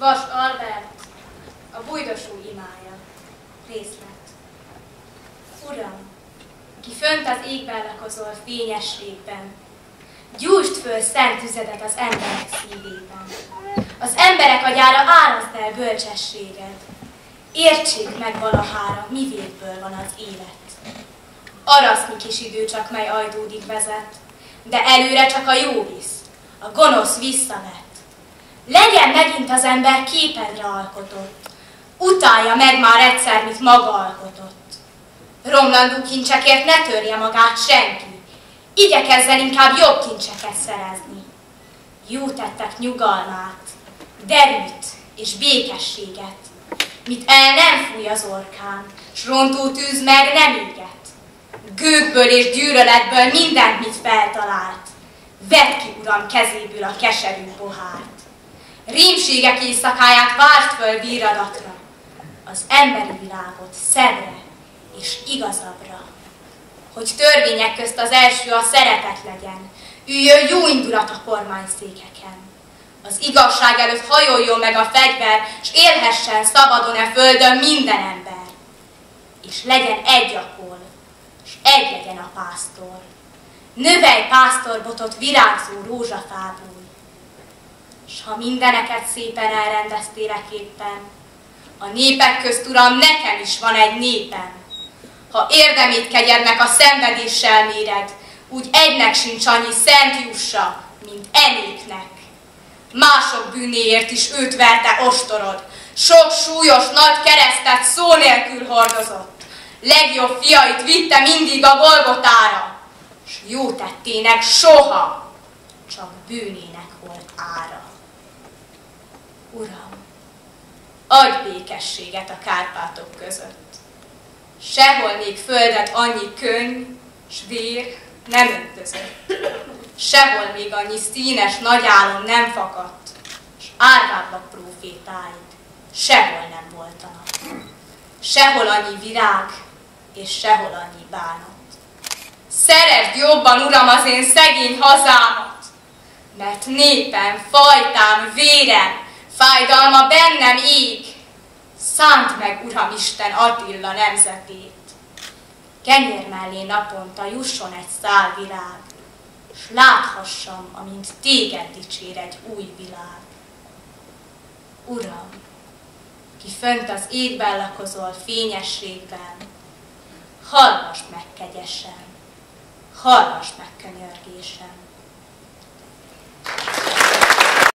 Gast Albert, a bujdosó imája. Részlet. Uram, ki fönt az égben lakozol fényességben, gyújtsd föl szent üzedet az emberek szívében. Az emberek agyára áraszd el bölcsességed. Értsék meg valahára, mi végből van az élet. Arasznyi kis idő csak, mely ajdódig vezet, de előre csak a jó visz, a gonosz visszavet. Legyen megint az ember képedre alkotott, utálja meg már egyszer, mit maga alkotott. Romlandó kincsekért ne törje magát senki, igyekezzen inkább jobb kincseket szerezni. Jó tettek nyugalmát, derűt és békességet, mit el nem fúj az orkán, s rontó tűz meg nem éget. Gőgből és gyűlöletből mindent, mit feltalált, vedd ki, Uram, kezéből a keserű pohárt. Rémségek éjszakáját várd föl víradatra, az emberi világot szebbre és igazabbra. Hogy törvények közt az első a szeretet legyen, üljön jó indulat a kormányszékeken. Az igazság előtt hajoljon meg a fegyver, s élhessen szabadon e földön minden ember. És legyen egy a kol, s egy legyen a pásztor. Növelj pásztorbotot virágzó rózsafából. S ha mindeneket szépen elrendeztélek éppen, a népek közt, Uram, nekem is van egy népem. Ha érdemét kegyednek a szenvedéssel méred, úgy egynek sincs annyi szent jussa, mint népnek. Mások bűnéért is őt verte ostorod, sok súlyos nagy keresztet szó nélkül hordozott. Legjobb fiait vitte mindig a Golgotára, s jó tettének soha, csak bűnének volt ára. Uram, adj békességet a Kárpátok között. Sehol még földet annyi könny s vér nem öntözött. Sehol még annyi színes nagy álom nem fakadt, s árvábbak prófétáid sehol nem voltanak. Sehol annyi virág, és sehol annyi bánat. Szeresd jobban, Uram, az én szegény hazámat, mert népem, fajtám, vérem, fájdalma bennem ég. Szánd meg, Uramisten, Attila nemzetét. Kenyér mellé naponta jusson egy szál virág, s láthassam, amint téged dicsér egy új világ. Uram, ki fönt az égben lakozol fényességben, hallgass meg kegyesen, hallgass meg könyörgésem.